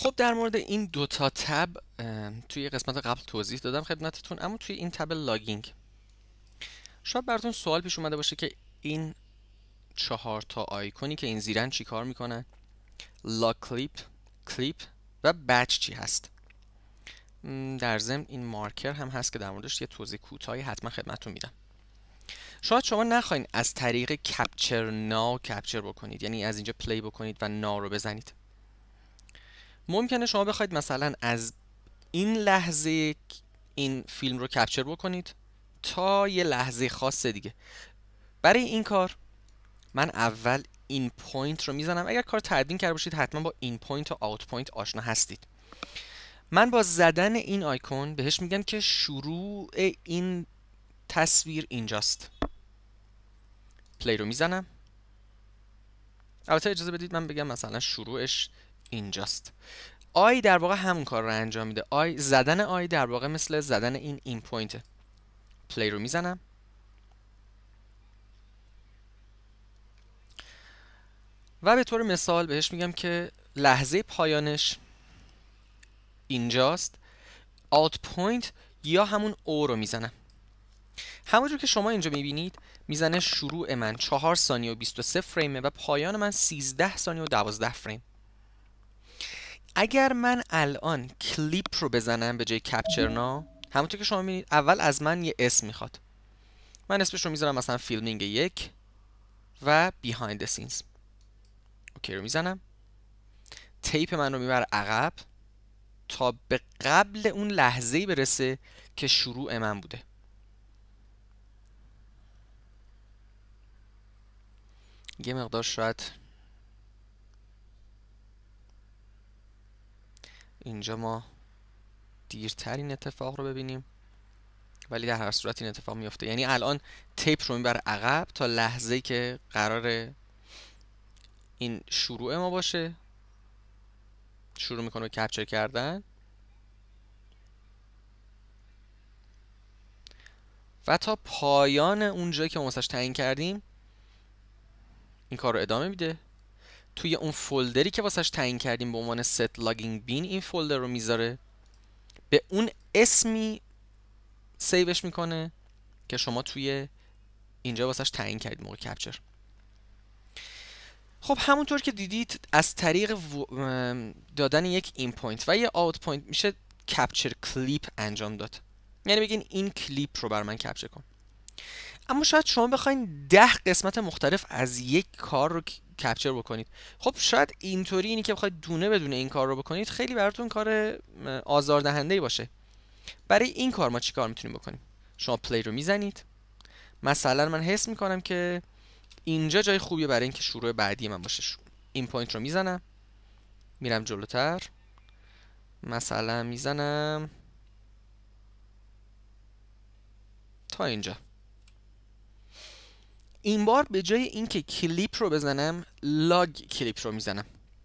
خب در مورد این دوتا تب توی قسمت قبل توضیح دادم خدمتتون، اما توی این تب لاگینگ شاید براتون سوال پیش اومده باشه که این 4 تا آیکونی که این زیرن چی کار میکنن؟ لاگ کلیپ و بچ چی هست؟ در ضمن این مارکر هم هست که در موردش یه توضیح کوتاهی حتما خدمتتون میدم. شاید شما نخواین از طریق کپچر ناو کپچر بکنید، یعنی از اینجا پلی بکنید و نا رو بزنید. ممکنه شما بخواید مثلا از این لحظه این فیلم رو کپچر بکنید تا یه لحظه خاص دیگه. برای این کار من اول این پوینت رو میزنم. اگر کار تدوین کرده باشید حتما با این پوینت و آوت پوینت آشنا هستید. من با زدن این آیکون بهش میگم که شروع این تصویر اینجاست. پلی رو میزنم. البته اجازه بدید من بگم مثلا شروعش اینجاست. آی در واقع همون کار رو انجام میده. زدن آی در واقع مثل زدن این پوینته. پلی رو میزنم و به طور مثال بهش میگم که لحظه پایانش اینجاست. آوت پوینت یا همون او رو میزنم. همونجور که شما اینجا میبینید میزنه شروع من 4 ثانیه و 23 فریمه و پایان من 13 ثانیه و 12 فریم. اگر من الان کلیپ رو بزنم به جای کپچر نا، همونطور که شما میبینید اول از من یه اسم میخواد. من اسمش رو میذارم مثلا فیلمینگ 1 و بیهایند سینز. اوکی رو میزنم. تیپ من رو میبره عقب تا به قبل اون لحظه‌ای برسه که شروع من بوده. یه مقدار شاید اینجا ما دیرتر این اتفاق رو ببینیم، ولی در هر صورت این اتفاق میفته. یعنی الان تیپ رو میبره عقب تا لحظه‌ای که قراره این شروع ما باشه. شروع میکنه کپچر کردن و تا پایان اون جایی که ما واسش تعیین کردیم این کار رو ادامه میده. توی اون فولدری که واسش تعیین کردیم به عنوان set logging bin این فولدر رو میذاره، به اون اسمی سیوش میکنه که شما توی اینجا واسش تعیین کردید موقع کپچر. خب همونطور که دیدید از طریق دادن یک این پوینت و یه آوت پوینت میشه کپچر کلیپ انجام داد. یعنی بگین این کلیپ رو بر من کپچر کن. اما شاید شما بخواین 10 قسمت مختلف از یک کار رو کپچر بکنید. خب شاید اینطوری اینی که بخواید دونه بدونه این کار رو بکنید خیلی براتون کار آزاردهنده‌ای باشه. برای این کار ما چی کار میتونیم بکنیم؟ شما پلی رو میزنید. مثلا من حس میکنم که اینجا جای خوبیه برای اینکه شروع بعدی من باشه. این پوینت رو میزنم، میرم جلوتر، مثلا میزنم تا اینجا. این بار به جای اینکه کلیپ رو بزنم لاگ کلیپ رو میزنم.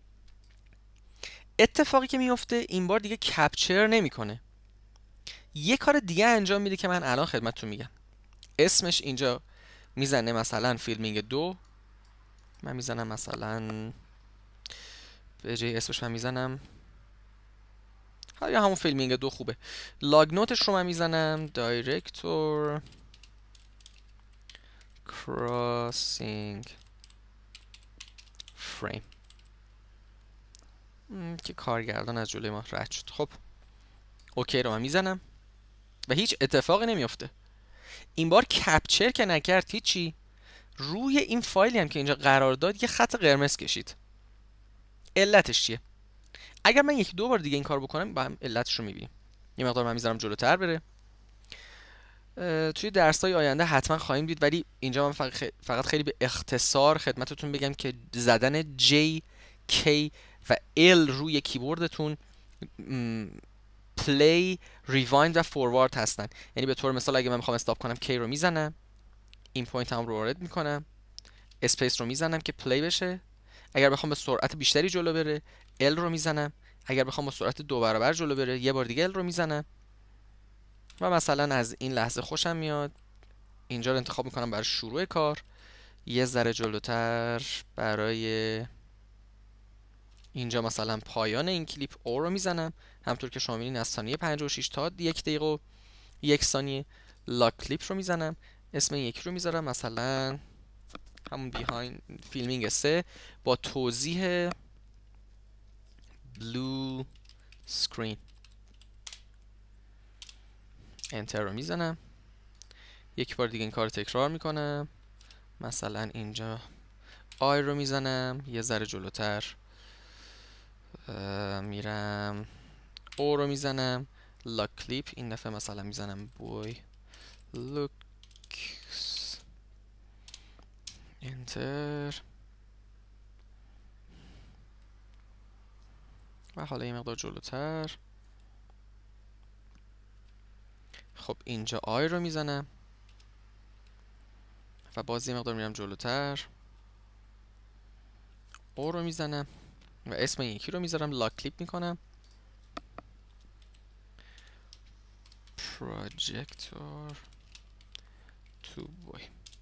اتفاقی که میفته این بار دیگه کپچر نمیکنه، یه کار دیگه انجام میده که من الان خدمتتون میگم. اسمش اینجا میزنه مثلا فیلمینگ 2، من میزنم مثلا به جای اسمش من میزنم یا همون فیلمینگ 2 خوبه. لاگ نوتش رو من میزنم دایرکتور crossing frame که کارگردان از جلوی ما رد شد. خب اوکی رو من میزنم و هیچ اتفاقی نمیفته. این بار کپچر که نکرد هیچی، روی این فایلی هم که اینجا قرار داد یه خط قرمز کشید. علتش چیه؟ اگر من 1-2 بار دیگه این کار بکنم با هم علتش رو میبینیم. یه مقدار من میذارم جلوتر بره. توی درس‌های آینده حتما خواهیم دید، ولی اینجا من فقط خیلی به اختصار خدمتتون بگم که زدن J, K و L روی کیبوردتون پلی، ریوایند و فوروارد هستن. یعنی به طور مثال اگه من میخوام استاپ کنم K رو میزنم، این پوینت هم رو وارد میکنم، اسپیس رو میزنم که پلی بشه. اگر بخوام به سرعت بیشتری جلو بره L رو میزنم. اگر بخوام با سرعت 2 برابر جلو بره یه بار دیگه L رو میزنم. و مثلا از این لحظه خوشم میاد، اینجا رو انتخاب میکنم برای شروع کار، یه ذره جلوتر برای اینجا مثلا پایان این کلیپ او رو میزنم، همطور که شما می‌بینید از ثانیه 56 تا 1 دقیقه و 1 ثانیه. لاگ کلیپ رو میزنم، اسم این یکی رو میذارم مثلا همون بیهایند فیلمینگ 3 با توضیح بلو سکرین. انتر رو میزنم، یک بار دیگه این کار تکرار میکنم. مثلا اینجا آی رو میزنم، یه ذره جلوتر میرم او رو میزنم. لاگ کلیپ این دفعه مثلا میزنم بوی لوکس. انتر. و حالا یه مقدار جلوتر. خب اینجا آی رو میزنم و باز یه مقدار میرم جلوتر، او رو میزنم و اسم این یکی رو میذارم، لاگ کلیپ میکنم. پروژکتور تو بوی.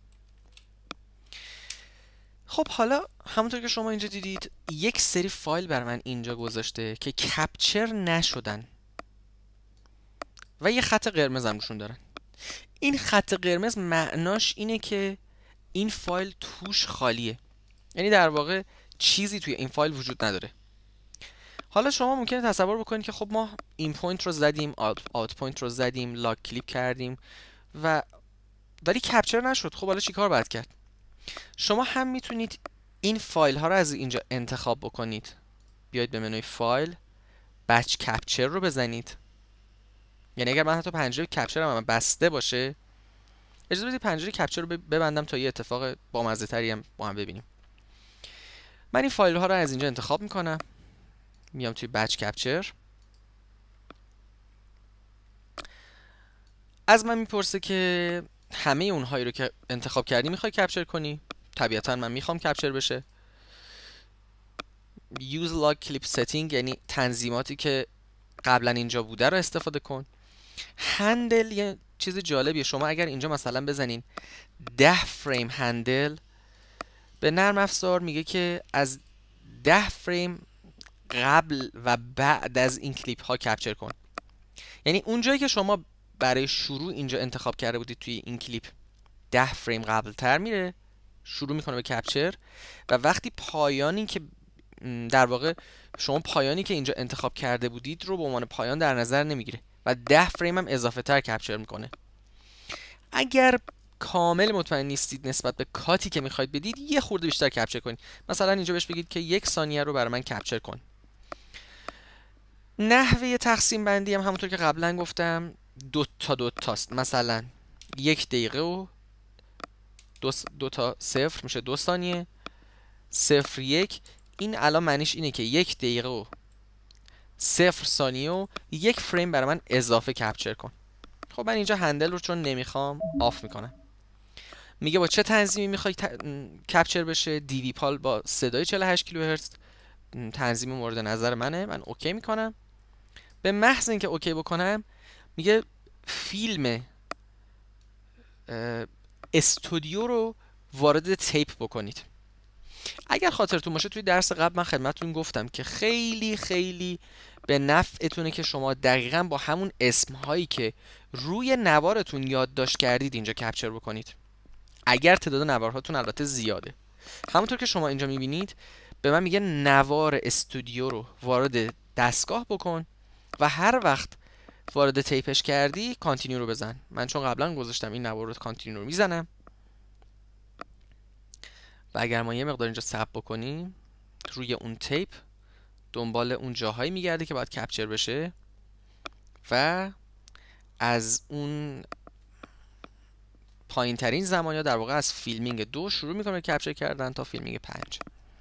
خب حالا همونطور که شما اینجا دیدید یک سری فایل بر من اینجا گذاشته که کپچر نشدن و یه خط قرمز هم روشون دارن. این خط قرمز معناش اینه که این فایل توش خالیه، یعنی در واقع چیزی توی این فایل وجود نداره. حالا شما ممکنه تصور بکنید که خب ما این پوینت رو زدیم، آوت پوینت رو زدیم، لاگ کلیپ کردیم ولی کپچر نشد. خب حالا چیکار باید کرد؟ شما هم میتونید این فایل ها رو از اینجا انتخاب بکنید، بیاید به منوی فایل، بچ کپچر رو بزنید. یعنی اگر من حتی پنجره کپچر هم بسته باشه، اجازه بدید پنجره کپچر رو ببندم تا یه اتفاق بامزه تری هم با هم ببینیم. من این فایل ها رو از اینجا انتخاب میکنم، میام توی بچ کپچر. از من میپرسه که همه اونهایی رو که انتخاب کردی میخوای کپچر کنی؟ طبیعتا من میخوام کپچر بشه. use log clip setting یعنی تنظیماتی که قبلا اینجا بوده رو استفاده کن. هندل یه چیز جالبیه، شما اگر اینجا مثلا بزنین 10 فریم هندل، به نرم افزار میگه که از 10 فریم قبل و بعد از این کلیپ ها کپچر کن. یعنی اونجایی که شما برای شروع اینجا انتخاب کرده بودید توی این کلیپ 10 فریم قبل تر میره، شروع میکنه به کپچر، و وقتی پایانی که در واقع شما پایانی که اینجا انتخاب کرده بودید رو به عنوان پایان در نظر نمیگیره و 10 فریم هم اضافه تر کپچر میکنه. اگر کامل مطمئن نیستید نسبت به کاتی که میخواید بدید، یه خورده بیشتر کپچر کنید. مثلا اینجا بهش بگید که 1 ثانیه رو برای من کپچر کن. نحوه تقسیم بندی هم همونطور که قبلا گفتم دو تاست. مثلا 1 دقیقه و 2 تا 0 میشه 2 ثانیه، 0.1. این الان معنیش اینه که 1 دقیقه و 0 ثانیه و 1 فریم برای من اضافه کپچر کن. خب من اینجا هندل رو چون نمیخوام آف میکنم. میگه با چه تنظیمی میخوای کپچر بشه؟ دیوی پال با صدای 48 کیلوهرتز تنظیم مورد نظر منه. من اوکی میکنم. به محض اینکه اوکی بکنم میگه فیلم استودیو رو وارد تیپ بکنید. اگر خاطرتون باشه توی درس قبل من خدمتتون گفتم که خیلی خیلی به نفعتونه که شما دقیقاً با همون اسمهایی که روی نوارتون یادداشت کردید اینجا کپچر بکنید، اگر تعداد نوارهاتون البته زیاده. همونطور که شما اینجا میبینید به من میگه نوار استودیو رو وارد دستگاه بکن و هر وقت وارد تیپش کردی کانتینیو رو بزن. من چون قبلا گذاشتم این نوار رو کانتینیو رو میزنم و اگر ما یه مقدار اینجا صبر بکنیم روی اون تیپ دنبال اون جاهایی میگرده که باید کپچر بشه و از اون پایین ترین زمان یا در واقع از فیلمینگ 2 شروع میکنه کپچر کردن تا فیلمینگ 5.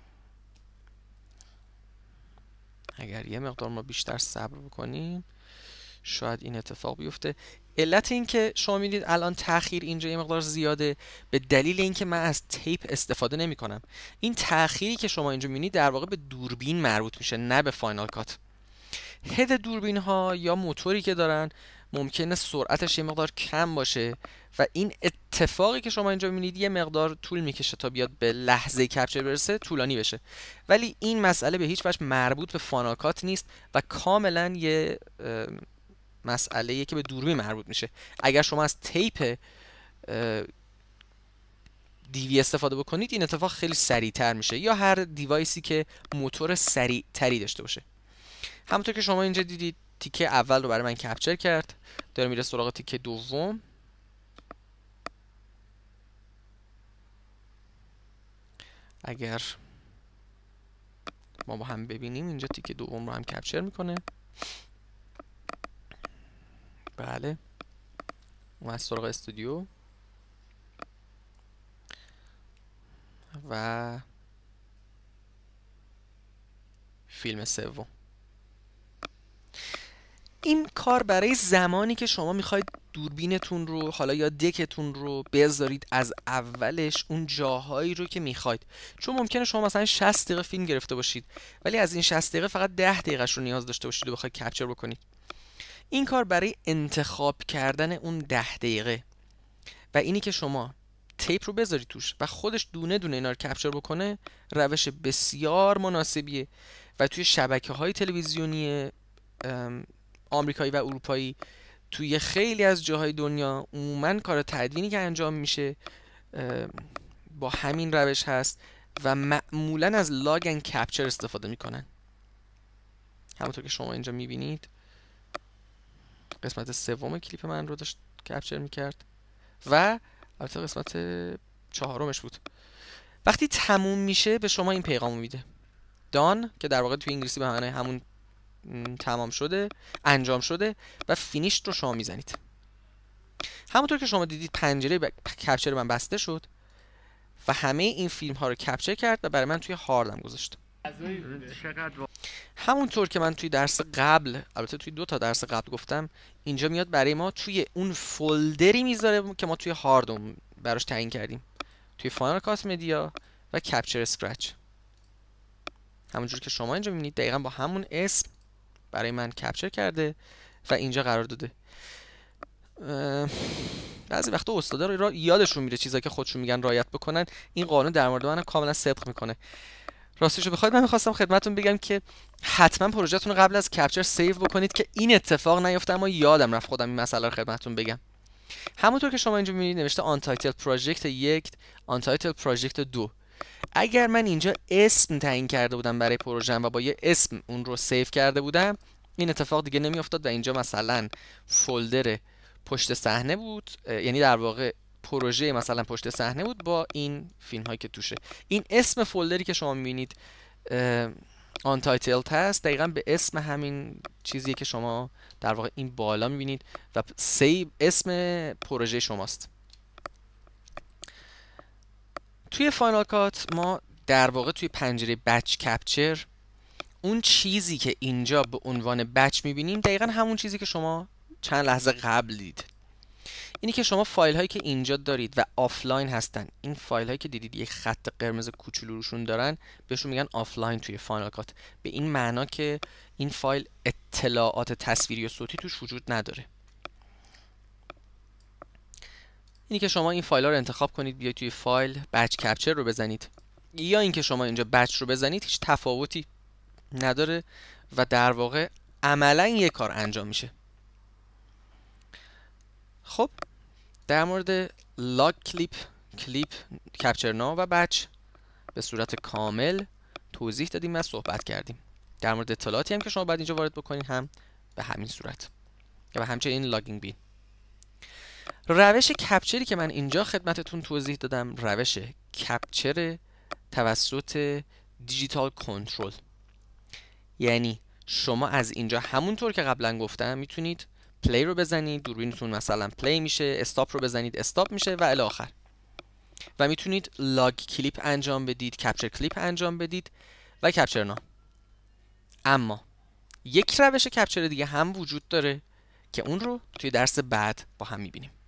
اگر یه مقدار ما بیشتر صبر بکنیم شاید این اتفاق بیفته. علت این که شما میدید الان تأخیر اینجا یه مقدار زیاده به دلیل اینکه من از تیپ استفاده نمی کنم. این تأخیری که شما اینجا میبینید در واقع به دوربین مربوط میشه، نه به فاینال کات. هد دوربین ها یا موتوری که دارن ممکنه سرعتش یه مقدار کم باشه و این اتفاقی که شما اینجا می‌بینید یه مقدار طول میکشه تا بیاد به لحظه کپچر برسه، طولانی بشه. ولی این مسئله به هیچ وجه مربوط به فانال کات نیست و کاملا یه مسئله‌ایه که به دوربین مربوط میشه. اگر شما از تیپ دیوی استفاده بکنید این اتفاق خیلی سریعتر میشه، یا هر دیوایسی که موتور سریعتری داشته باشه. همونطور که شما اینجا دیدید تیکه اول رو برای من کپچر کرد، داره میره سراغ تیکه دوم. اگر ما با هم ببینیم اینجا تیکه دوم رو هم کپچر میکنه. بله، اومد سراغ استودیو و فیلم سوم. این کار برای زمانی که شما میخواید دوربینتون رو حالا یا دکتون رو بذارید از اولش اون جاهایی رو که میخواید، چون ممکنه شما مثلا 60 دقیقه فیلم گرفته باشید ولی از این 60 دقیقه فقط 10 دقیقه‌اش رو نیاز داشته باشید و بخواید کپچر بکنید. این کار برای انتخاب کردن اون 10 دقیقه و اینی که شما تیپ رو بذارید توش و خودش دونه دونه اینا رو کپچر بکنه روش بسیار مناسبیه و توی شبکه‌های تلویزیونی آمریکایی و اروپایی توی خیلی از جاهای دنیا عموماً کار تدوینی که انجام میشه با همین روش هست و معمولاً از لاگ اند کپچر استفاده میکنن. همونطور که شما اینجا میبینید قسمت سوم کلیپ من رو داشت کپچر میکرد و البته قسمت چهارمش بود. وقتی تموم میشه به شما این پیغام میده دان، که در واقع توی انگلیسی به معنی همون تمام شده، انجام شده، و فینیشت رو شما میزنید. همونطور که شما دیدید پنجره کپچر من بسته شد و همه این فیلم ها رو کپچر کرد و برای من توی هاردم گذاشت. همونطور که من توی درس قبل، البته توی 2 تا درس قبل گفتم، اینجا میاد برای ما توی اون فولدری میذاره که ما توی هاردم براش تعیین کردیم، توی فاینال کات مدیا و کپچر اسکرچ. همونجور که شما اینجا میبینید دقیقا با همون اسم برای من کپچر کرده و اینجا قرار داده. بعضی وقتا استادا رو یادشون میره چیزایی که خودشون میگن رعایت بکنن. این قانون در مورد من کاملا صدق میکنه. راستشو بخواید من میخواستم خدمتتون بگم که حتما پروژهتون رو قبل از کپچر سیو بکنید که این اتفاق نیفته، اما یادم رفت خودم این مسئله رو خدمتتون بگم. همونطور که شما اینجا میبینید نوشته آنتایتل پروژکت 1، آنتایتل پروژکت 2. اگر من اینجا اسم تعیین کرده بودم برای پروژه‌ام و با یه اسم اون رو سیو کرده بودم این اتفاق دیگه نمیافتاد و اینجا مثلا فولدر پشت صحنه بود، یعنی در واقع پروژه مثلا پشت صحنه بود با این فیلم هایی که توشه. این اسم فولدری که شما میبینید آنتایتلد هست دقیقا به اسم همین چیزیه که شما در واقع این بالا میبینید و سیو اسم پروژه شماست. توی فاینال کات ما در واقع توی پنجره بچ کپچر اون چیزی که اینجا به عنوان بچ میبینیم دقیقا همون چیزی که شما چند لحظه قبل دید. اینی که شما فایل هایی که اینجا دارید و آفلاین هستن، این فایل هایی که دیدید یک خط قرمز کوچولو روشون دارن بهشون میگن آفلاین توی فاینال کات، به این معنا که این فایل اطلاعات تصویری و صوتی توش وجود نداره. اینی که شما این فایل ها رو انتخاب کنید بیاید توی فایل بچ کپچر رو بزنید یا اینکه شما اینجا بچ رو بزنید هیچ تفاوتی نداره و در واقع عملا یک کار انجام میشه. خب در مورد لاگ کلیپ کپچر ناو و بچ به صورت کامل توضیح دادیم و صحبت کردیم. در مورد اطلاعاتی هم که شما باید اینجا وارد بکنید هم به همین صورت و همچنین لاگینگ بین. روش کپچری که من اینجا خدمتتون توضیح دادم روش کپچر توسط دیجیتال کنترل، یعنی شما از اینجا همونطور که قبلا گفتم میتونید پلی رو بزنید، دوربینتون مثلا پلی میشه، استاپ رو بزنید استاپ میشه و الی آخر، و میتونید لاگ کلیپ انجام بدید، کپچر کلیپ انجام بدید و کپچر ناو. اما یک روش کپچر دیگه هم وجود داره که اون رو توی درس بعد با هم میبینیم.